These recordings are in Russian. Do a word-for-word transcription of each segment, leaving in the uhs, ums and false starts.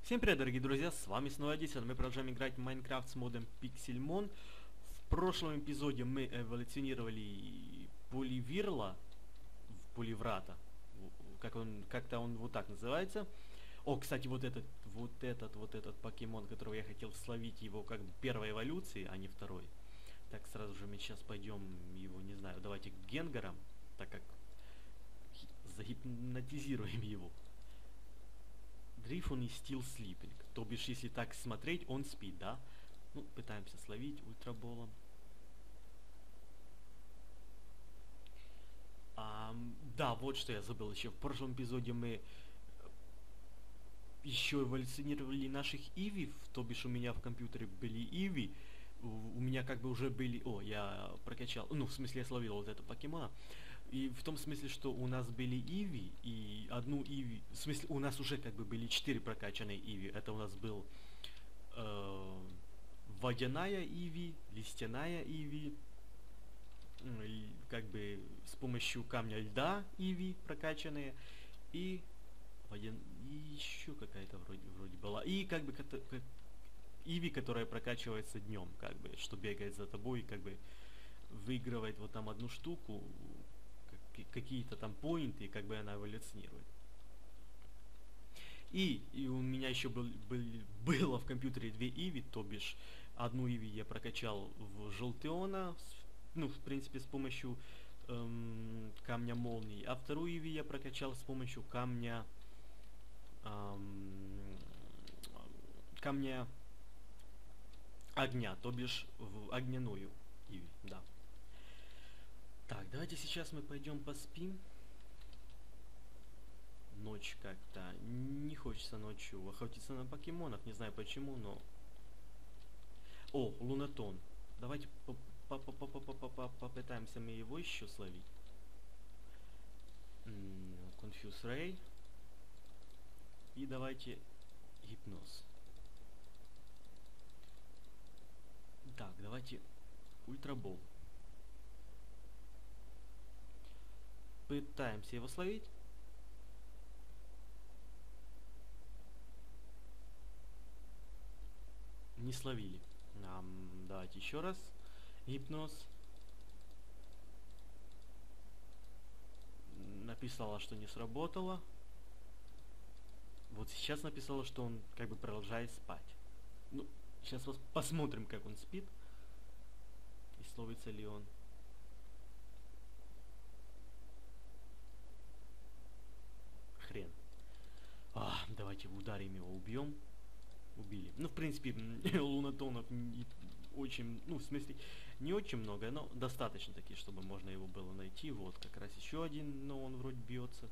Всем привет, дорогие друзья, с вами снова Эдисон. Мы продолжаем играть в Майнкрафт с модом Pixelmon. В прошлом эпизоде мы эволюционировали Поливирла, в Поливрата, как он, как-то он вот так называется. О, кстати, вот этот, вот этот, вот этот покемон, которого я хотел словить, его как бы первой эволюции, а не второй. Так, сразу же мы сейчас пойдем его, не знаю, давайте к Генгарам, так как загипнотизируем его. Дрифон и Still Sleeping. То бишь, если так смотреть, он спит, да? Ну, пытаемся словить ультраболом. А, да, вот что я забыл еще. В прошлом эпизоде мы еще эволюционировали наших Иви. То бишь, у меня в компьютере были Иви. У, у меня как бы уже были... О, я прокачал... Ну, в смысле, я словил вот это покемона. И в том смысле, что у нас были Иви, и одну Иви... В смысле, у нас уже как бы были четыре прокачанные Иви. Это у нас был... Э, водяная Иви, листяная Иви, как бы с помощью камня льда Иви прокачанные, и, водян... и еще какая-то вроде, вроде была. И как бы как... Иви, которая прокачивается днем, как бы, что бегает за тобой, как бы выигрывает вот там одну штуку, какие-то там поинты, и как бы она эволюционирует. И, и у меня еще был, был, было в компьютере две Иви, то бишь одну Иви я прокачал в Желтеона, ну, в принципе, с помощью эм, камня молнии, а вторую Иви я прокачал с помощью камня эм, камня огня, то бишь в огняную Иви, да. Так, давайте сейчас мы пойдем поспим. Ночь как-то не хочется ночью охотиться на покемонов, не знаю почему, но... О, Лунатон. Давайте попытаемся мы его еще словить. Confuse Ray. И давайте Гипноз. Так, давайте Ультрабол. Пытаемся его словить. Не словили. Um, давайте еще раз. Гипноз. Написала, что не сработало. Вот сейчас написала, что он как бы продолжает спать. Ну, сейчас вот посмотрим, как он спит. И словится ли он. Хрен. А, давайте ударим его, убьем. Убили. Ну, в принципе, лунатонов очень, ну, в смысле, не очень много, но достаточно такие, чтобы можно его было найти. Вот, как раз еще один, но он вроде бьется.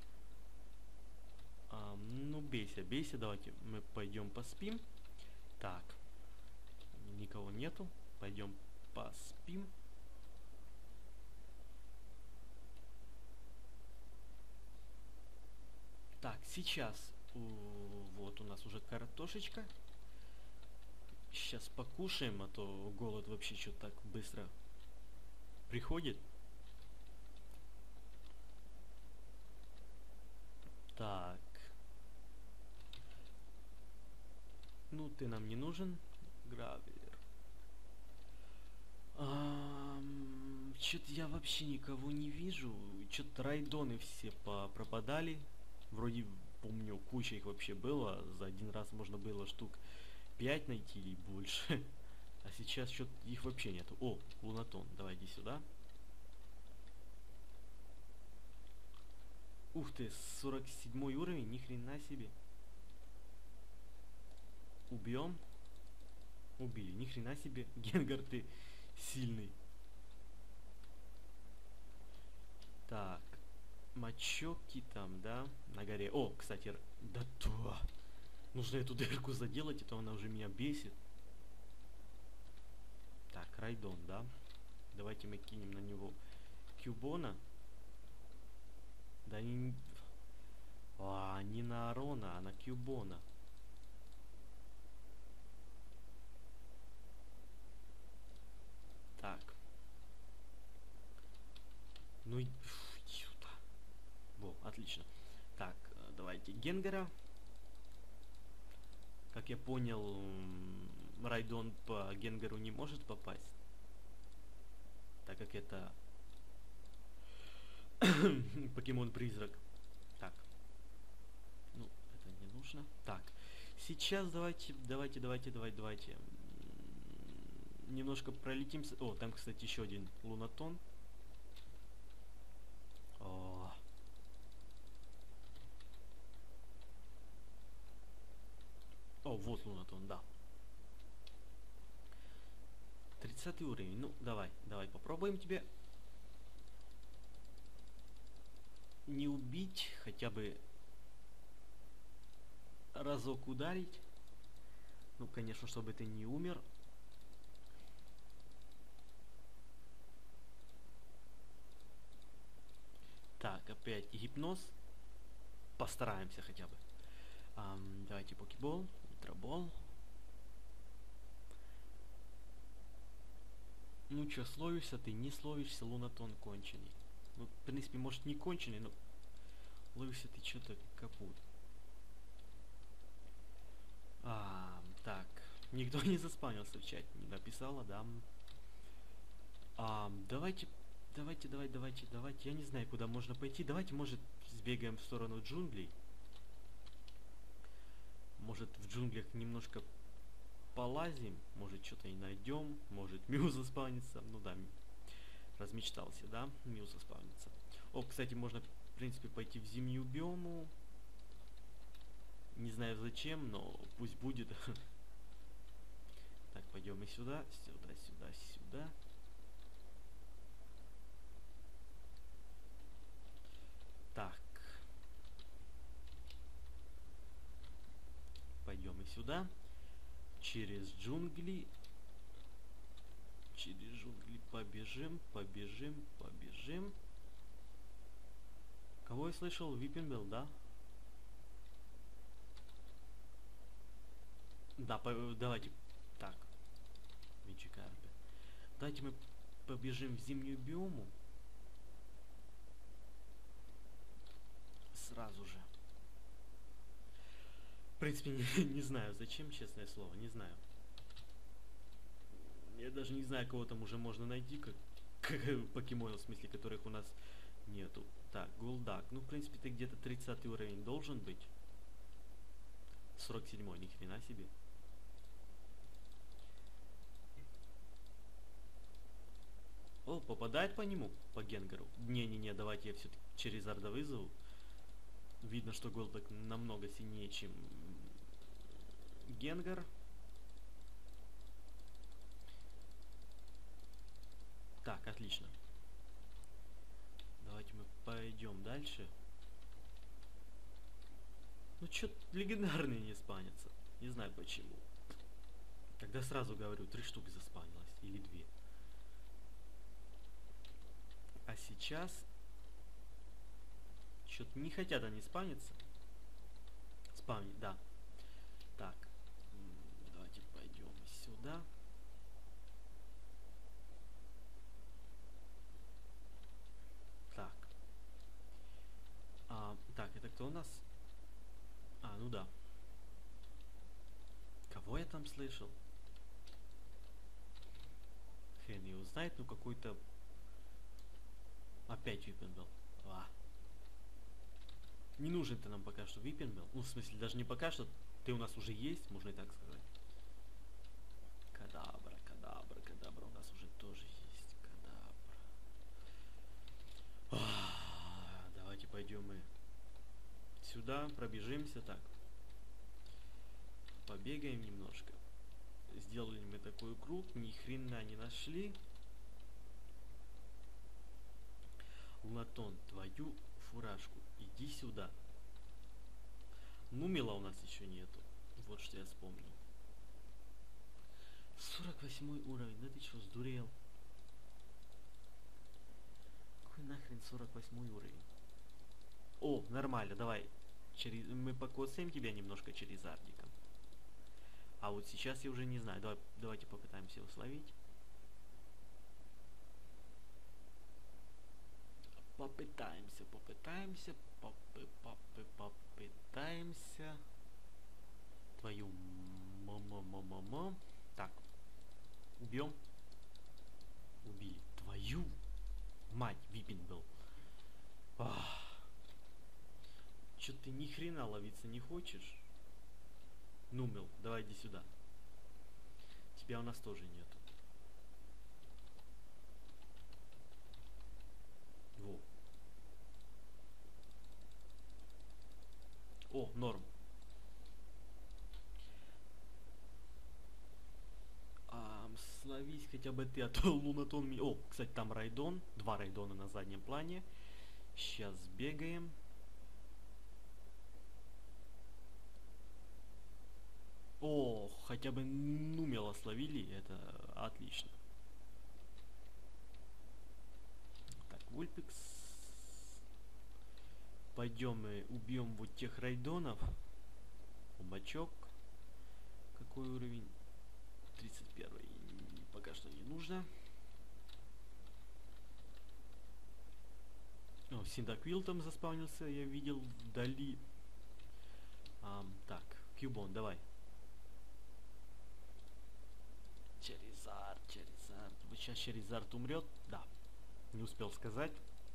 А, ну, бейся, бейся, давайте мы пойдем поспим. Так, никого нету, пойдем поспим. Так, сейчас, вот у нас уже картошечка. Сейчас покушаем, а то голод вообще что-то так быстро приходит. Так. Ну, ты нам не нужен, Гравелер. Что-то я вообще никого не вижу. Что-то райдоны все пропадали. Вроде, помню, куча их вообще было. За один раз можно было штук пять найти или больше. А сейчас что-то их вообще нету. О, Лунатон, давай иди сюда. Ух ты, сорок седьмой уровень, ни хрена себе. Убьем. Убили, ни хрена себе. Генгар, ты сильный. Так. Мачоки там, да? На горе. О, кстати, да то. Нужно эту дырку заделать, а то она уже меня бесит. Так, Райдон, да? Давайте мы кинем на него Кюбона. Да не... А, не на Арона, а на Кюбона. Так. Ну и... Сюда. Во, отлично. Так, давайте Генгара. как я понял, м, Райдон по Генгару не может попасть, так как это покемон-призрак. Так, ну, это не нужно. Так, сейчас давайте, давайте, давайте, давайте, давайте. м, Немножко пролетимся. О, там, кстати, еще один Лунатон. О, О, вот Лунатон, да. Тридцатый уровень. Ну, давай, давай попробуем тебе не убить, хотя бы разок ударить. Ну, конечно, чтобы ты не умер. Так, опять гипноз. Постараемся хотя бы. Ам, давайте покебол, ультрабол. Ну чё, словишься ты, не словишься, Лунатон конченый. Ну, в принципе, может не конченый, но ловишься ты что-то капут. А, так, никто не заспанился в чате, не написала, да. А, давайте, давайте, давайте, давайте, давайте, я не знаю, куда можно пойти. Давайте, может, сбегаем в сторону джунглей. Может, в джунглях немножко полазим, может, что-то и найдем, может, Мью заспавнится. Ну да, размечтался, да, Мью заспавнится. О, кстати, можно, в принципе, пойти в зимнюю биому. Не знаю зачем, но пусть будет. Так, пойдем и сюда, сюда, сюда, сюда. Так. Пойдем и сюда. Через джунгли. Через джунгли побежим, побежим, побежим. Кого я слышал? Випенбелл, да? Да, по давайте. Так. Мичикарпе. Давайте мы побежим в зимнюю биому. Сразу же. В принципе, не, не знаю зачем, честное слово, не знаю. Я даже не знаю, кого там уже можно найти, как, как покемонов, в смысле, которых у нас нету. Так, Голдак. Ну, в принципе, ты где-то тридцатый уровень должен быть. сорок седьмой, ни хрена себе. О, попадает по нему, по Генгару. Не-не-не, давайте я все-таки через Арда вызову. Видно, что Голдак намного сильнее, чем Генгар. Так, отлично. Давайте мы пойдем дальше. Ну, чё легендарные не спанятся. Не знаю почему. Тогда сразу говорю, три штуки заспанилось. Или две. А сейчас... Что-то не хотят они спавниться. Спавнить, да. Так. Давайте пойдем сюда. Так. А, так, это кто у нас? А, ну да. Кого я там слышал? Хрен его знает, ну какой-то... Опять Випенбелл. А. Не нужен ты нам пока что Випенбелл. Ну, в смысле, даже не пока что. Ты у нас уже есть, можно и так сказать. Кадабра, кадабра, кадабра. У нас уже тоже есть. Кадабра. А, давайте пойдем мы сюда, пробежимся так. Побегаем немножко. Сделали мы такой круг, ни хрена не нашли. Лунатон, твою фуражку, иди сюда. Мумила у нас еще нету. Вот что я вспомнил. сорок восьмой уровень, да ты что, сдурел? Какой нахрен сорок восьмой уровень? О, нормально, давай. Через... Мы покоцаем тебя немножко через Ардика. А вот сейчас я уже не знаю. Давай, давайте попытаемся его словить. Попытаемся, попытаемся, попы, попы, попытаемся. Твою Ма-ма-ма-ма. Так. Убьем. Убили. Твою мать, випинг был. Чё ты ни хрена ловиться не хочешь? Нумел, давай иди сюда. Тебя у нас тоже нету. Во. О, норм. А, словись хотя бы ты, а то Лунатон... О, кстати, там Райдон. Два Райдона на заднем плане. Сейчас бегаем. О, хотя бы Нумела словили. Это отлично. Так, Вульпикс. Пойдем и убьем вот тех Райдонов. Бачок. Какой уровень? тридцать первый. Пока что не нужно. О, Синдаквил там заспавнился, я видел вдали. А, так, Кьюбон, давай. Черезард, Черезард. Вот сейчас Черезард умрет. Да, не успел сказать.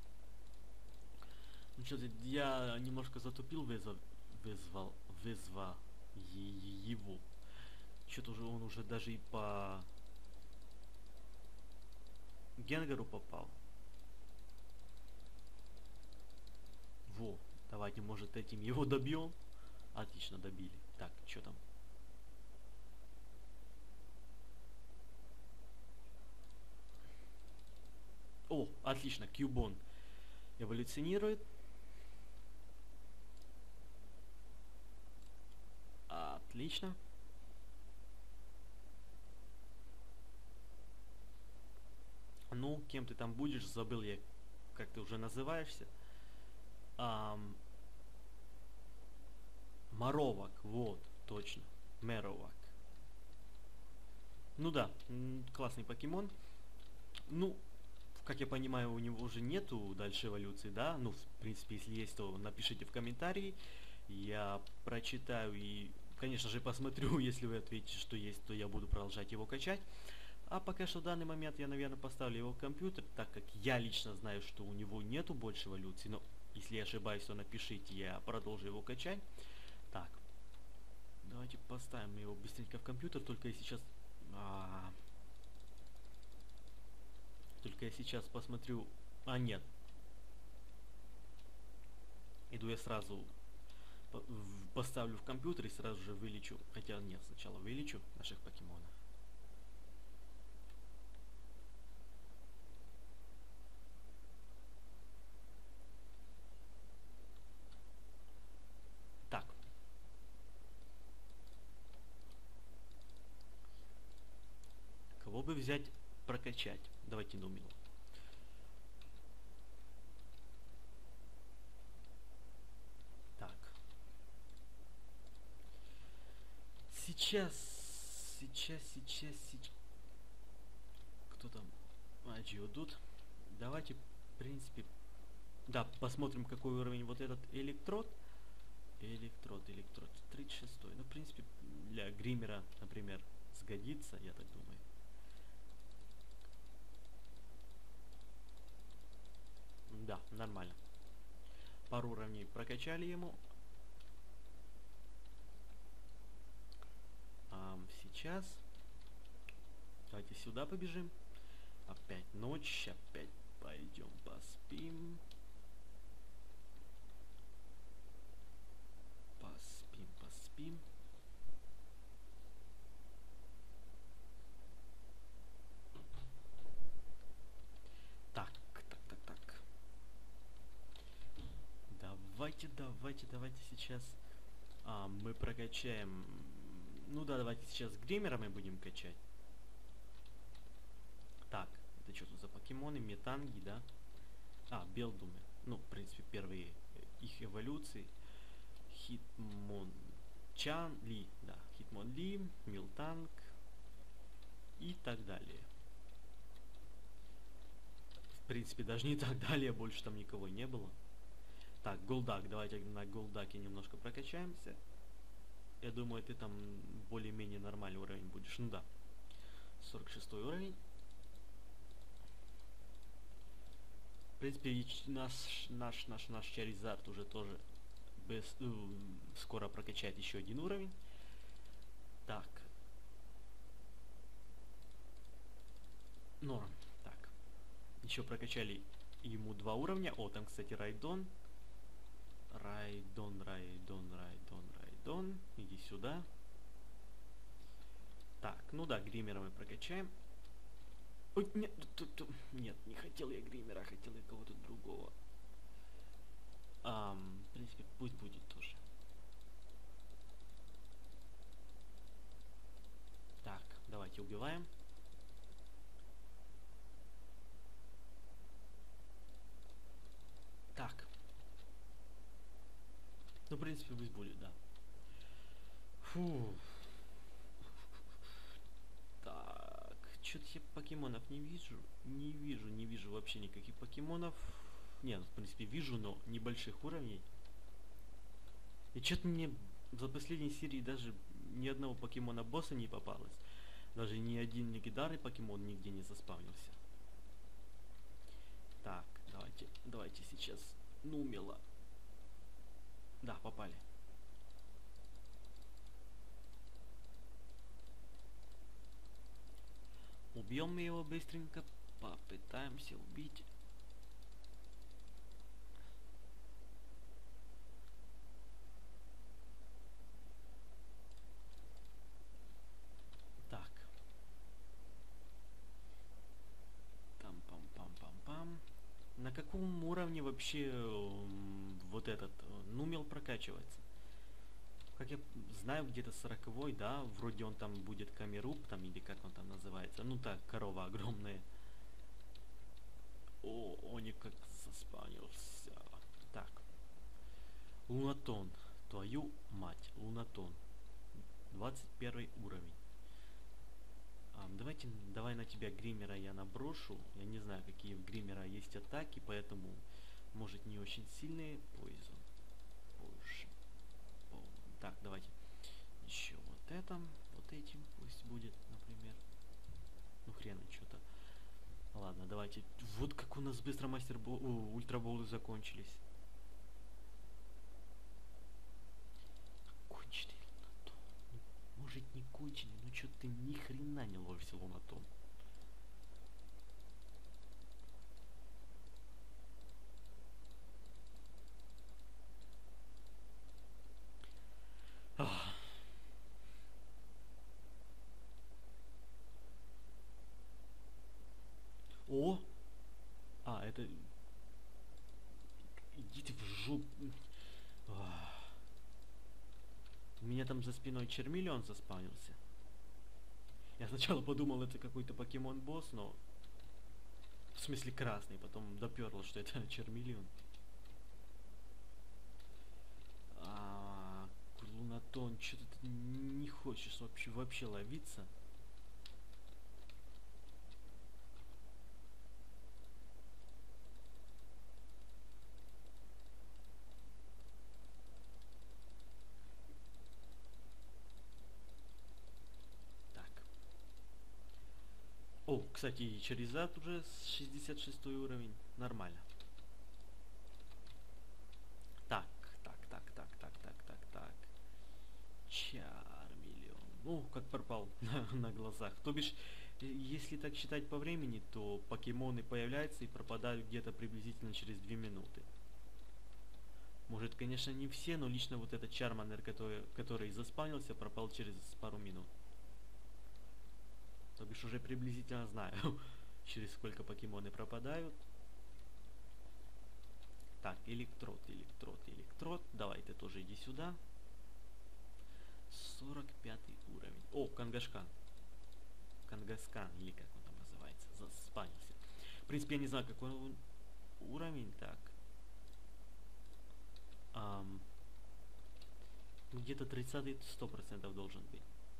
Ну что-то я немножко затупил, вызвал, вызвал, вызвал его. Что-то уже он уже даже и по Генгару попал. Во, давайте, может, этим его добьем. Отлично, добили. Так, что там? О, отлично, Кьюбон эволюционирует. Отлично. Ну, кем ты там будешь, забыл я, как ты уже называешься. Ам... Моровак, вот, точно. Меровак. Ну да, классный покемон. Ну, как я понимаю, у него уже нету дальше эволюции, да? Ну, в принципе, если есть, то напишите в комментарии. Я прочитаю и, конечно же, посмотрю. Если вы ответите, что есть, то я буду продолжать его качать. А пока что в данный момент я, наверное, поставлю его в компьютер, так как я лично знаю, что у него нету больше эволюции. Но если я ошибаюсь, то напишите, я продолжу его качать. Так, давайте поставим его быстренько в компьютер, только я сейчас... А... Только я сейчас посмотрю... А, нет. Иду я сразу... Поставлю в компьютер и сразу же вылечу. Хотя нет, сначала вылечу наших покемонов. Так. Кого бы взять, прокачать? Давайте Нумила. Так. Сейчас, сейчас, сейчас, сейчас. Кто там? А, Geodude. Давайте, в принципе, да, посмотрим, какой уровень вот этот электрод. Электрод, электрод. тридцать шестой. Ну, в принципе, для Гримера, например, сгодится, я так думаю. Да, нормально. Пару уровней прокачали ему. А, сейчас давайте сюда побежим. Опять ночь, опять пойдем поспим. Поспим, поспим. Так, так, так, так. Давайте, давайте, давайте сейчас а, мы прокачаем. Ну да, давайте сейчас Гримера мы будем качать. Так, это что тут за покемоны? Метанги, да? А, Белдумы. Ну, в принципе, первые их эволюции. Хитмончан Ли, да. Хитмонли, Милтанг и так далее. В принципе, даже не так далее, больше там никого не было. Так, Голдак, давайте на Голдаке немножко прокачаемся. Я думаю, ты там более-менее нормальный уровень будешь. Ну да. сорок шестой уровень. В принципе, наш, наш, наш, наш Charizard уже тоже без, э, скоро прокачает еще один уровень. Так. Норм. Так. Еще прокачали ему два уровня. О, там, кстати, Райдон. Райдон, Райдон, Райдон, Райдон. Иди сюда. Так, ну да, Гримера мы прокачаем. Ой, нет, тут, тут, нет, не хотел я Гримера, хотел я кого-то другого. Ам, в принципе, пусть будет тоже. Так, давайте убиваем. Так. Ну, в принципе, пусть будет, да. Фу. Так, что-то я покемонов не вижу. Не вижу, не вижу вообще никаких покемонов. Нет, в принципе, вижу, но небольших уровней. И что-то мне за последней серии даже ни одного покемона босса не попалось. Даже ни один легендарный покемон нигде не заспавнился. Так, давайте, давайте сейчас Нумела. Да, попали. Убьем мы его быстренько. Попытаемся убить. Так. Там-пам-пам-пам-пам. На каком уровне вообще м, вот этот э, Нумел прокачивается? Как я знаю, где-то сороковой, да, вроде он там будет Камеруб, там, или как он там называется. Ну так, корова огромная. О, он как заспанился. Так. Лунатон. Твою мать. Лунатон. двадцать первый уровень. А, давайте, давай на тебя Гримера я наброшу. Я не знаю, какие в Гримера есть атаки, поэтому может не очень сильные. Poison. Позже. Так, давайте. Еще вот это. Вот этим пусть будет, например. Ну хрена что-то. Ладно, давайте. Вот как у нас быстро мастер бол... О, ультраболы закончились. Конченый Лунатон. Ну, может не конченый, но что ты ни хрена не ловишься, Лунатон. Ах. О! А, это... Идите в жопу. Ах. У меня там за спиной Чермиллион заспавнился. Я сначала подумал, это какой-то покемон-босс, но... В смысле красный, потом доперло, что это Чермиллион. А, Лунатон, что-то ты не хочешь вообще, вообще ловиться. О, кстати, Charizard уже с шестьдесят шестой уровень. Нормально. Так, так, так, так, так, так, так, так. Чармиллион. Ну, как пропал на, на глазах. То бишь, если так считать по времени, то покемоны появляются и пропадают где-то приблизительно через две минуты. Может, конечно, не все, но лично вот этот Чарманер, который, который заспавнился, пропал через пару минут. То бишь уже приблизительно знаю, через сколько покемоны пропадают. Так, электрод, электрод, электрод. Давай, ты тоже иди сюда. сорок пятый уровень. О, Кангашкан. Кангаскан, или как он там называется. Заспанился. В принципе, я не знаю, какой он уровень. Так. Ам, где-то тридцатый сто процентов должен быть.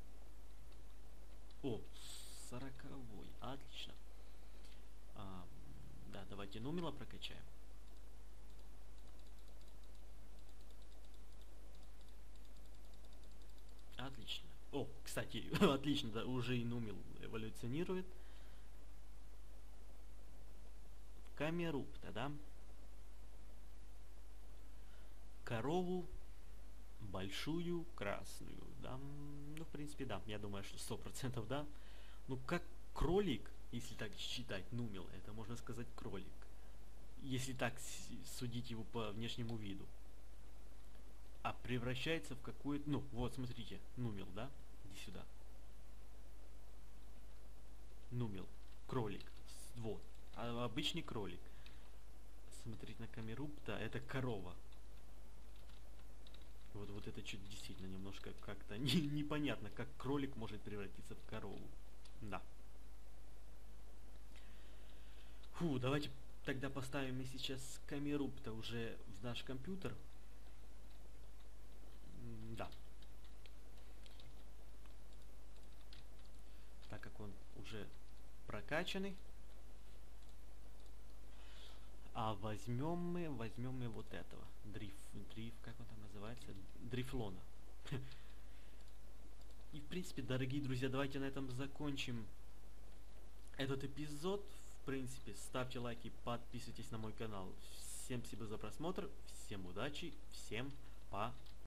О, сороковой. Отлично. Ам, да, давайте Нумела прокачаем. Отлично. О, кстати, отлично, да, уже и Нумил эволюционирует. Камерупта, да? Корову большую красную, да? Ну, в принципе, да, я думаю, что сто процентов да. Ну, как кролик, если так считать, Нумил, это можно сказать кролик. Если так судить его по внешнему виду. А превращается в какую-то... Ну, вот, смотрите, Нумил, да? Иди сюда. Нумил. Кролик. Вот. А обычный кролик. Смотреть на Камерупта, это корова. Вот, вот это что-то действительно немножко как-то не, непонятно, как кролик может превратиться в корову. Да. Фу, давайте тогда поставим мы сейчас Камерупта уже в наш компьютер. Да. Так как он уже прокачанный. А возьмем мы, возьмем мы вот этого. Дриф, дриф, как он там называется? Дрифлона. И в принципе, дорогие друзья, давайте на этом закончим этот эпизод. В принципе, ставьте лайки, подписывайтесь на мой канал. Всем спасибо за просмотр, всем удачи, всем пока.